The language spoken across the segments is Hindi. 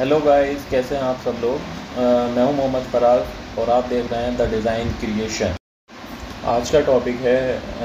हेलो गाइस, कैसे हैं आप सब लोग। मैं हूं मोहम्मद फराज और आप देख रहे हैं द डिज़ाइन क्रिएशन। आज का टॉपिक है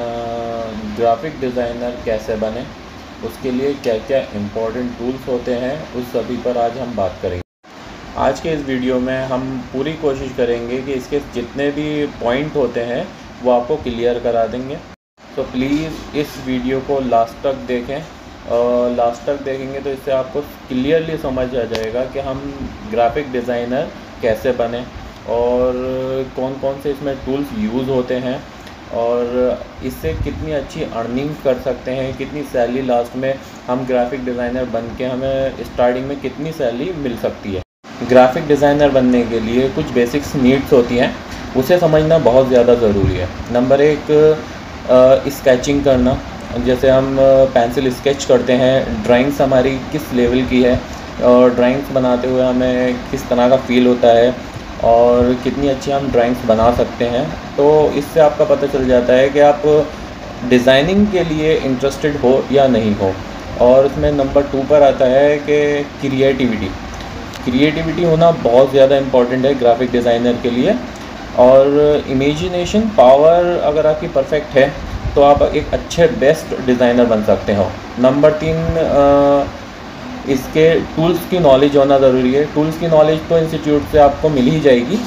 ग्राफिक डिज़ाइनर कैसे बने, उसके लिए क्या क्या इम्पोर्टेंट टूल्स होते हैं, उस सभी पर आज हम बात करेंगे। आज के इस वीडियो में हम पूरी कोशिश करेंगे कि इसके जितने भी पॉइंट होते हैं वो आपको क्लियर करा देंगे। तो प्लीज़ इस वीडियो को लास्ट तक देखें। लास्ट तक देखेंगे तो इससे आपको क्लियरली समझ आ जाएगा कि हम ग्राफिक डिज़ाइनर कैसे बने और कौन कौन से इसमें टूल्स यूज़ होते हैं और इससे कितनी अच्छी अर्निंग कर सकते हैं, कितनी सैलरी लास्ट में हम ग्राफिक डिज़ाइनर बन के हमें स्टार्टिंग में कितनी सैलरी मिल सकती है। ग्राफिक डिज़ाइनर बनने के लिए कुछ बेसिक्स नीड्स होती हैं, उसे समझना बहुत ज़्यादा ज़रूरी है। नंबर एक, स्केचिंग करना। जैसे हम पेंसिल स्केच करते हैं, ड्राइंग्स हमारी किस लेवल की है और ड्राइंग्स बनाते हुए हमें किस तरह का फ़ील होता है और कितनी अच्छी हम ड्राइंग्स बना सकते हैं। तो इससे आपका पता चल जाता है कि आप डिज़ाइनिंग के लिए इंटरेस्टेड हो या नहीं हो। और इसमें नंबर 2 पर आता है कि क्रिएटिविटी होना बहुत ज़्यादा इम्पॉर्टेंट है ग्राफिक डिज़ाइनर के लिए। और इमेजिनेशन पावर अगर आपकी परफेक्ट है तो आप एक अच्छे बेस्ट डिज़ाइनर बन सकते हो। नंबर 3, इसके टूल्स की नॉलेज होना ज़रूरी है। टूल्स की नॉलेज तो इंस्टीट्यूट से आपको मिल ही जाएगी,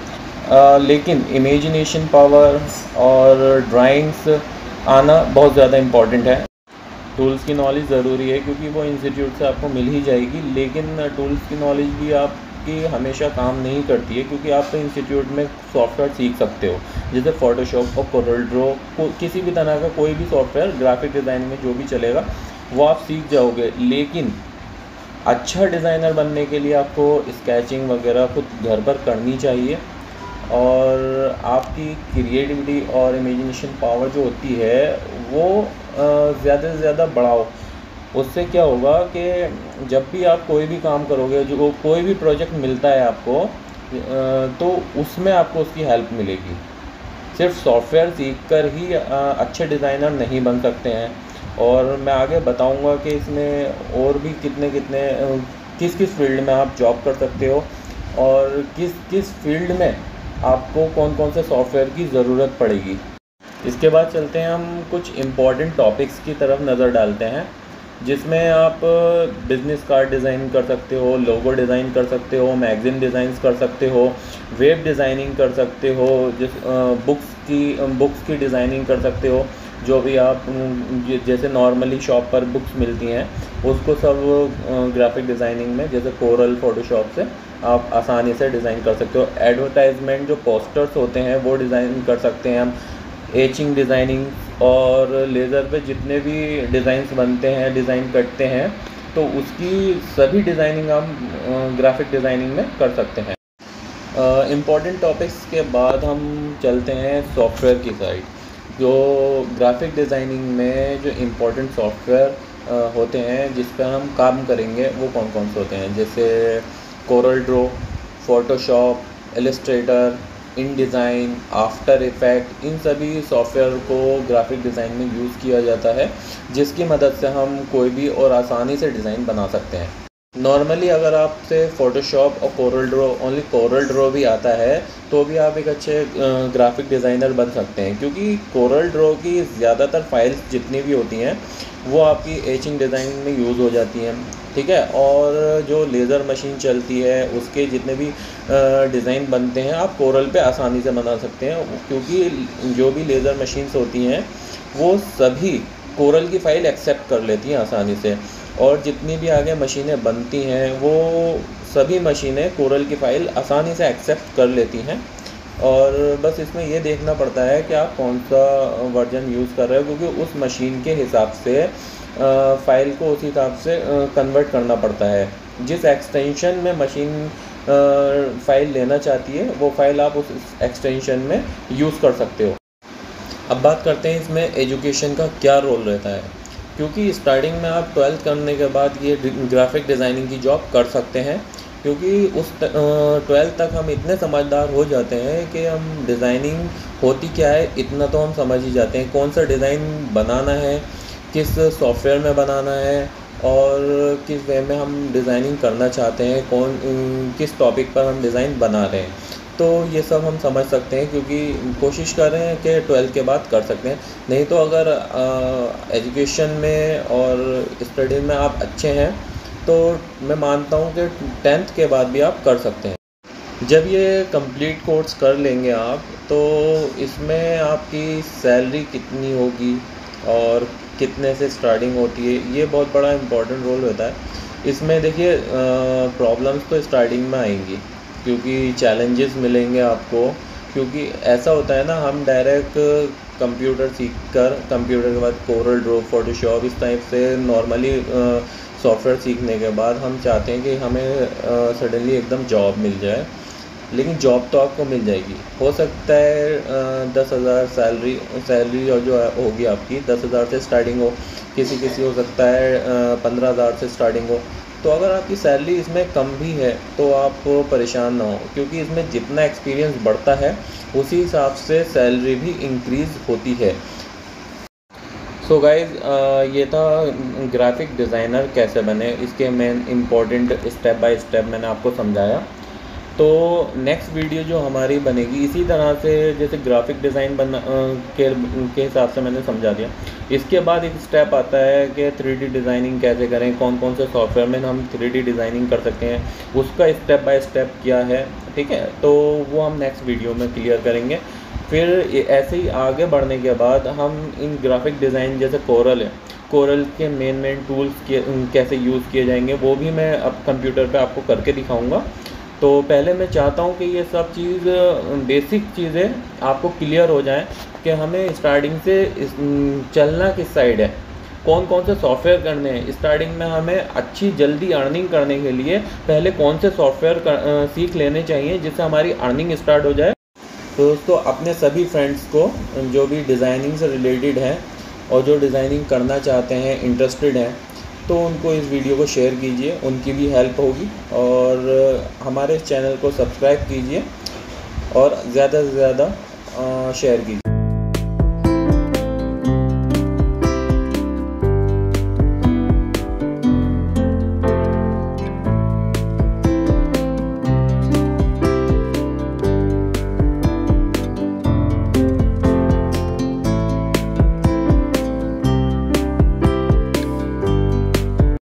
लेकिन इमेजिनेशन पावर और ड्राइंग्स आना बहुत ज़्यादा इम्पॉर्टेंट है। टूल्स की नॉलेज ज़रूरी है क्योंकि वो इंस्टीट्यूट से आपको मिल ही जाएगी, लेकिन टूल्स की नॉलेज भी आपकी हमेशा काम नहीं करती है क्योंकि आप तो इंस्टीट्यूट में सॉफ्टवेयर सीख सकते हो, जैसे फोटोशॉप और कोरल ड्रॉ को, किसी भी तरह का कोई भी सॉफ्टवेयर ग्राफिक डिज़ाइनिंग में जो भी चलेगा वो आप सीख जाओगे। लेकिन अच्छा डिज़ाइनर बनने के लिए आपको स्केचिंग वगैरह खुद घर पर करनी चाहिए और आपकी क्रिएटिविटी और इमेजिनेशन पावर जो होती है वो ज़्यादा से ज़्यादा बढ़ाओ। उससे क्या होगा कि जब भी आप कोई भी काम करोगे, जो कोई भी प्रोजेक्ट मिलता है आपको, तो उसमें आपको उसकी हेल्प मिलेगी। सिर्फ सॉफ्टवेयर सीखकर ही अच्छे डिज़ाइनर नहीं बन सकते हैं। और मैं आगे बताऊंगा कि इसमें और भी कितने कितने किस किस फील्ड में आप जॉब कर सकते हो और किस किस फील्ड में आपको कौन कौन से सॉफ्टवेयर की ज़रूरत पड़ेगी। इसके बाद चलते हैं हम कुछ इम्पॉर्टेंट टॉपिक्स की तरफ नज़र डालते हैं, जिसमें आप बिज़नेस कार्ड डिज़ाइन कर सकते हो, लोगो डिज़ाइन कर सकते हो, मैगज़ीन डिज़ाइंस कर सकते हो, वेब डिज़ाइनिंग कर सकते हो, बुक्स की डिज़ाइनिंग कर सकते हो। जो भी आप जैसे नॉर्मली शॉप पर बुक्स मिलती हैं उसको सब ग्राफिक डिज़ाइनिंग में जैसे कोरल फोटोशॉप से आप आसानी से डिज़ाइन कर सकते हो। एडवर्टाइजमेंट जो पोस्टर्स होते हैं वो डिज़ाइन कर सकते हैं हम। एचिंग डिज़ाइनिंग और लेज़र पे जितने भी डिज़ाइंस बनते हैं, डिज़ाइन करते हैं, तो उसकी सभी डिज़ाइनिंग हम ग्राफिक डिज़ाइनिंग में कर सकते हैं। इम्पॉर्टेंट टॉपिक्स के बाद हम चलते हैं सॉफ्टवेयर की साइड। जो ग्राफिक डिज़ाइनिंग में जो इम्पोर्टेंट सॉफ्टवेयर होते हैं जिस पर हम काम करेंगे वो कौन कौन से होते हैं, जैसे Corel Draw, Photoshop, Illustrator, InDesign, After Effect. इन सभी सॉफ्टवेयर को ग्राफिक डिज़ाइन में यूज़ किया जाता है, जिसकी मदद से हम कोई भी और आसानी से डिज़ाइन बना सकते हैं। नॉर्मली अगर आपसे फ़ोटोशॉप और कोरल ड्रॉ भी आता है तो भी आप एक अच्छे ग्राफिक डिज़ाइनर बन सकते हैं, क्योंकि कोरल ड्रॉ की ज़्यादातर फाइल्स जितनी भी होती हैं वो आपकी एचिंग डिज़ाइनिंग में यूज़ हो जाती हैं, ठीक है। और जो लेज़र मशीन चलती है उसके जितने भी डिज़ाइन बनते हैं आप कोरल पे आसानी से बना सकते हैं, क्योंकि जो भी लेज़र मशीन्स होती हैं वो सभी कोरल की फ़ाइल एक्सेप्ट कर लेती हैं आसानी से। और जितनी भी आगे मशीनें बनती हैं वो सभी मशीनें कोरल की फ़ाइल आसानी से एक्सेप्ट कर लेती हैं। और बस इसमें ये देखना पड़ता है कि आप कौन सा वर्जन यूज़ कर रहे हो, क्योंकि उस मशीन के हिसाब से फ़ाइल को उस हिसाब से कन्वर्ट करना पड़ता है। जिस एक्सटेंशन में मशीन फ़ाइल लेना चाहती है वो फ़ाइल आप उस एक्सटेंशन में यूज़ कर सकते हो। अब बात करते हैं इसमें एजुकेशन का क्या रोल रहता है, क्योंकि स्टार्टिंग में आप 12th करने के बाद ये ग्राफिक डिज़ाइनिंग की जॉब कर सकते हैं, क्योंकि उस 12th तक हम इतने समझदार हो जाते हैं कि हम डिज़ाइनिंग होती क्या है इतना तो हम समझ ही जाते हैं। कौन सा डिज़ाइन बनाना है, किस सॉफ्टवेयर में बनाना है और किस वे में हम डिज़ाइनिंग करना चाहते हैं, किस टॉपिक पर हम डिज़ाइन बना रहे हैं। तो ये सब हम समझ सकते हैं, क्योंकि कोशिश कर रहे हैं कि 12th के बाद कर सकते हैं। नहीं तो अगर एजुकेशन में और स्टडी में आप अच्छे हैं तो मैं मानता हूँ कि 10th के बाद भी आप कर सकते हैं। जब ये कंप्लीट कोर्स कर लेंगे आप, तो इसमें आपकी सैलरी कितनी होगी और कितने से स्टार्टिंग होती है, ये बहुत बड़ा इम्पोर्टेंट रोल होता है। इसमें देखिए प्रॉब्लम्स तो स्टार्टिंग में आएंगी, क्योंकि चैलेंजेस मिलेंगे आपको। क्योंकि ऐसा होता है ना, हम डायरेक्ट कंप्यूटर सीख कर कंप्यूटर के बाद कोरल ड्रॉ, फोटोशॉप, इस टाइप से नॉर्मली सॉफ्टवेयर सीखने के बाद हम चाहते हैं कि हमें सडनली एकदम जॉब मिल जाए। लेकिन जॉब तो आपको मिल जाएगी, हो सकता है 10,000 सैलरी और जो होगी आपकी 10,000 से स्टार्टिंग हो, किसी हो सकता है 15,000 से स्टार्टिंग हो। तो अगर आपकी सैलरी इसमें कम भी है तो आप परेशान ना हो, क्योंकि इसमें जितना एक्सपीरियंस बढ़ता है उसी हिसाब से सैलरी भी इंक्रीज़ होती है। सो गाइज़, ये था ग्राफिक डिज़ाइनर कैसे बने, इसके main important step by step मैंने आपको समझाया। तो नेक्स्ट वीडियो जो हमारी बनेगी इसी तरह से, जैसे ग्राफिक डिज़ाइन के हिसाब से मैंने समझा दिया। इसके बाद एक स्टेप आता है कि 3D डिज़ाइनिंग कैसे करें, कौन कौन से सॉफ्टवेयर में हम 3D डिज़ाइनिंग कर सकते हैं, उसका स्टेप बाय स्टेप क्या है, ठीक है। तो वो हम नेक्स्ट वीडियो में क्लियर करेंगे। फिर ऐसे ही आगे बढ़ने के बाद हम इन ग्राफिक डिज़ाइन जैसे कोरल के मेन टूल्स कैसे यूज़ किए जाएंगे, वो भी मैं अब कंप्यूटर पे आपको करके दिखाऊंगा। तो पहले मैं चाहता हूँ कि ये सब चीज़ बेसिक चीज़ें आपको क्लियर हो जाएं कि हमें स्टार्टिंग से चलना किस साइड है, कौन कौन से सॉफ्टवेयर करने हैं। स्टार्टिंग में हमें अच्छी जल्दी अर्निंग करने के लिए पहले कौन से सॉफ्टवेयर सीख लेने चाहिए, जिससे हमारी अर्निंग स्टार्ट हो जाए। तो दोस्तों, अपने सभी फ्रेंड्स को जो भी डिज़ाइनिंग से रिलेटेड हैं और जो डिज़ाइनिंग करना चाहते हैं, इंटरेस्टेड हैं, तो उनको इस वीडियो को शेयर कीजिए, उनकी भी हेल्प होगी। और हमारे चैनल को सब्सक्राइब कीजिए और ज़्यादा से ज़्यादा शेयर कीजिए।